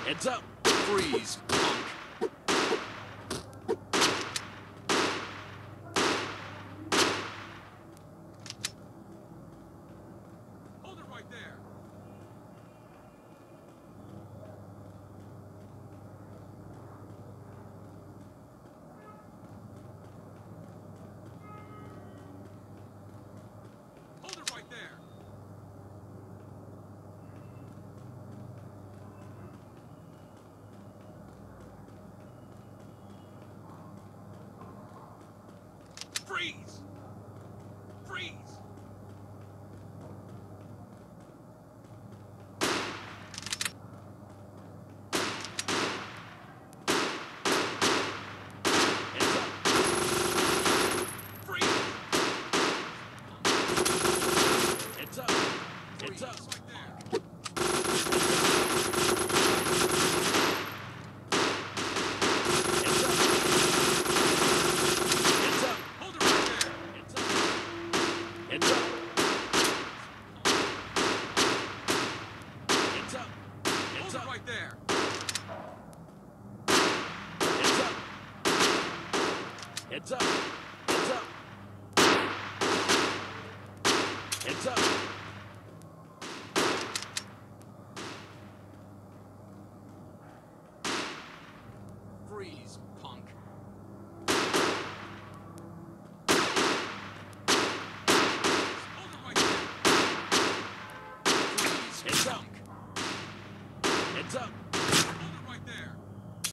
Heads up. Freeze, punk. Hold it right there. Hold it right there. Freeze! Freeze! Heads up. Freeze! Heads up. Heads up. Right there. Heads up. Heads up. Hold it right there. Heads up. Heads up. Heads up. Heads Hold it up. right there. Heads up. Heads up. Heads up. Heads up. Freeze, punk. Hold it right there. Freeze, Heads up. punk. Heads up.